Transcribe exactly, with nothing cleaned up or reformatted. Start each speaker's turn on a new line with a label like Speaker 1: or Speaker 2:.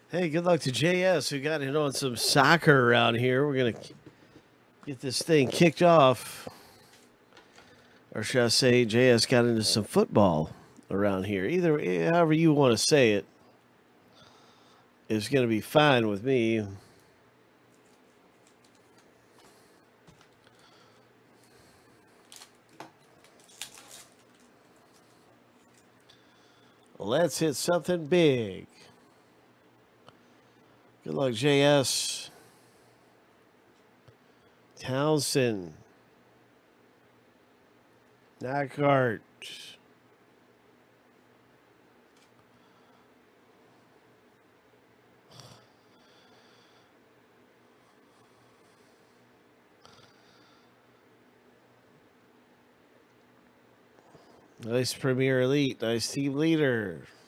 Speaker 1: Hey, good luck to J S who got in on some soccer around here. We're going to get this thing kicked off. Or should I say J S got into some football around here. Either, however you want to say it, is going to be fine with me. Let's hit something big. Good luck, J S. Townsend. Nygaard. Nice Premier Elite. Nice team leader.